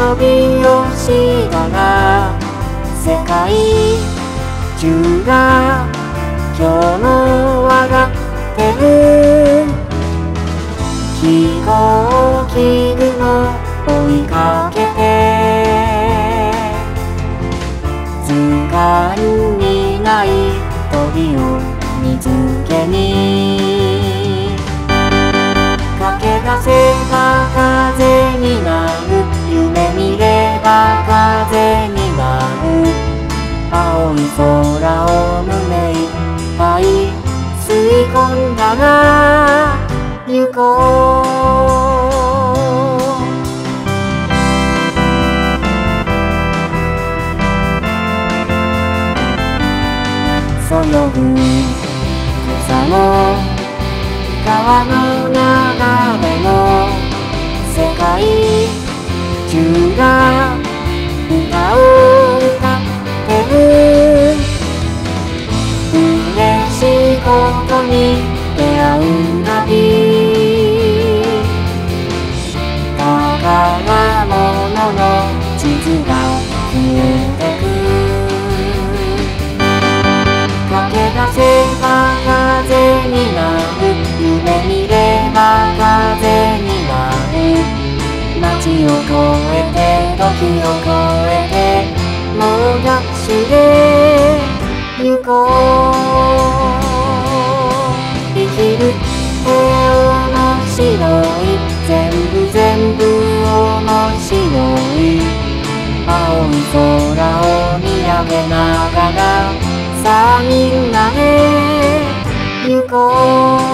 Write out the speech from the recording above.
びをしたが世界中が今日も上がってる。飛行機雲追いかけて図鑑にない鳥を見つけに駆け出せば風になる。夢見れば風になる。青い空を胸いっぱい吸い込んだら行こう。そよぐ草も川の流れも世界中が歌を歌ってる。嬉しいことに出会うたび宝物の地図が消えてく。駆け出せば風になる。夢見れば風になる。街を越えて時を越えて猛ダッシュで行こう。生きるって面白い。全部面白い。青い空を見上げながらさあみんなで行こう。